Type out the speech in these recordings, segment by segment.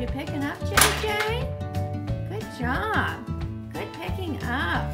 you picking up, JJ? Good job. Good picking up.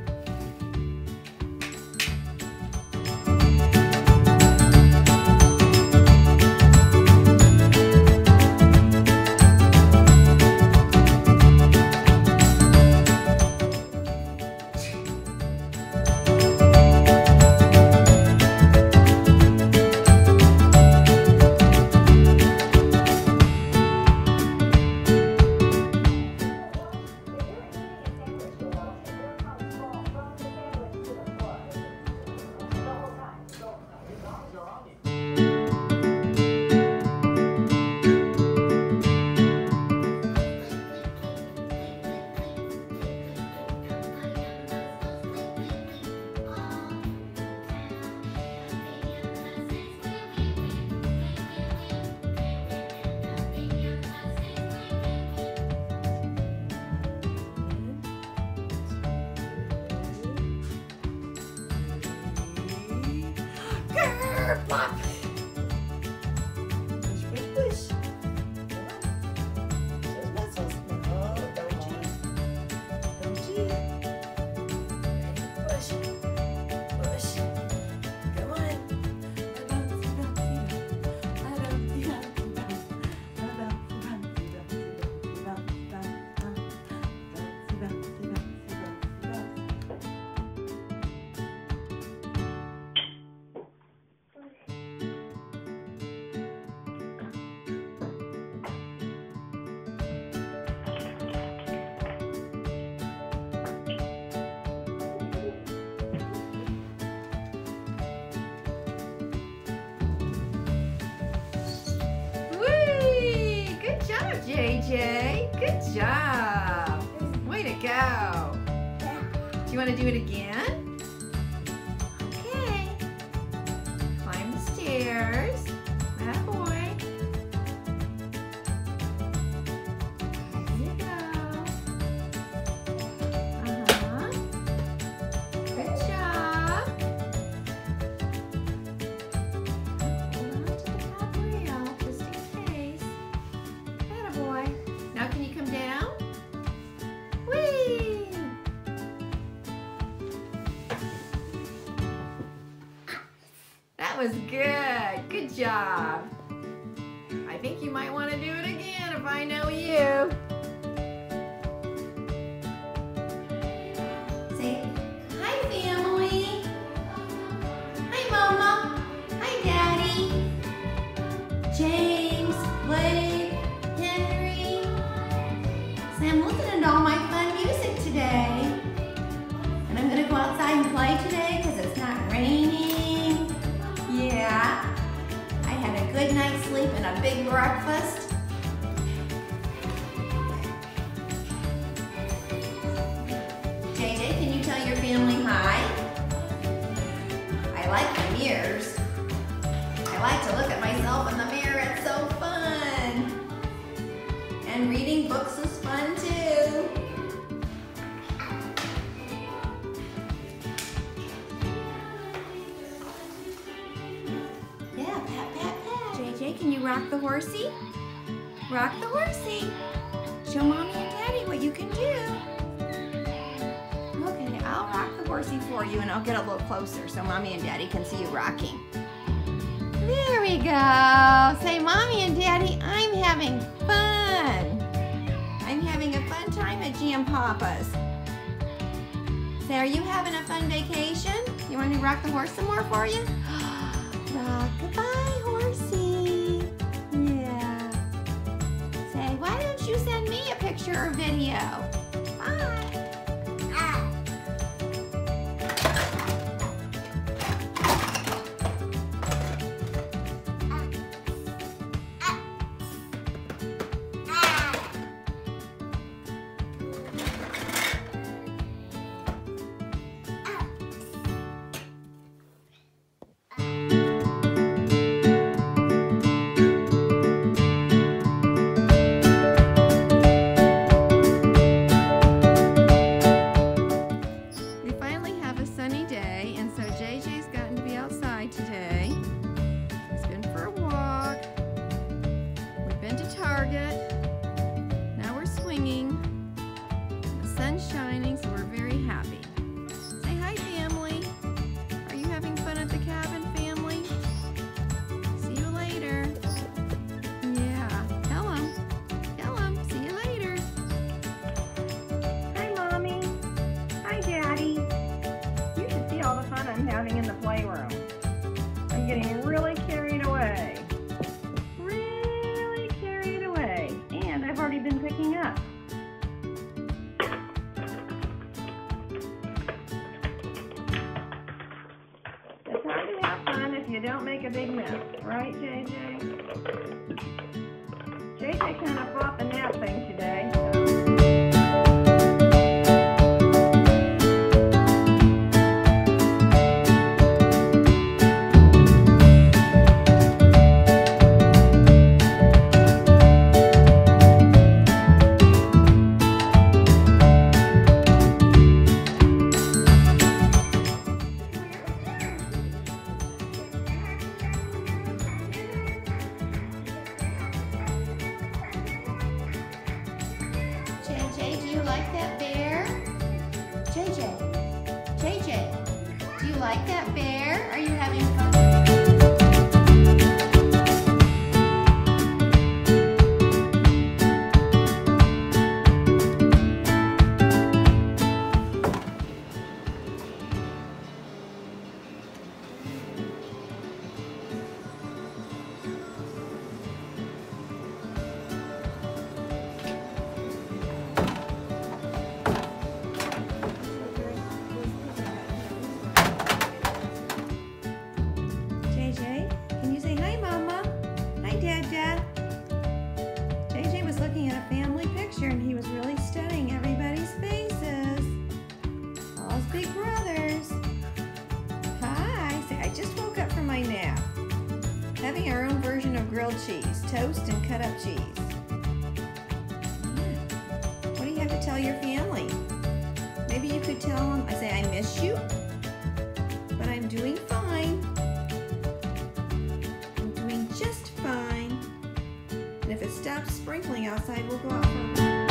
Plop. Push, push, push. Those muscles. No, don't cheat. Don't cheat. Ready? Push. Push. Come on. JJ, good job. Way to go. Do you want to do it again? Okay. Climb the stairs. Attaboy. There you go. Good job. Hold on to the top rail just in case. Boy. Now can you come down? Whee! That was good. Good job. I think you might want to do it again if I know you. Say, hi family. Hi Mama. Hi Daddy. James, Blake, I'm listening to all my fun music today. And I'm gonna go outside and play today because it's not raining. Yeah. I had a good night's sleep and a big breakfast. JJ, can you tell your family hi? I like the mirrors. I like to look at myself in the mirror. It's so fun. And reading books is fun too. Yeah, pat, pat, pat. JJ, can you rock the horsey? Rock the horsey. Show Mommy and Daddy what you can do. Okay, I'll rock the horsey for you and I'll get a little closer so Mommy and Daddy can see you rocking. There we go. Say, Mommy and Daddy, I'm having fun. I'm having a fun time at G and Papa's. Say, are you having a fun vacation? You want me to rock the horse some more for you? Rock-a-bye, horsey. Yeah. Say, why don't you send me a picture or video? Bye. don't make a big mess. Right, JJ? JJ kind of fought the nap thing today. JJ, do you like that bear? JJ, do you like that bear? Are you having fun? Can you say hi, Mama? Hi, Dada. JJ was looking at a family picture and he was really studying everybody's faces. All his big brothers. Hi. Say, I just woke up from my nap. Having our own version of grilled cheese, toast and cut up cheese. What do you have to tell your family? Maybe you could tell them, I say, I miss you, but I'm doing fine. Just fine. And if it stops sprinkling outside, we'll go out for a walk.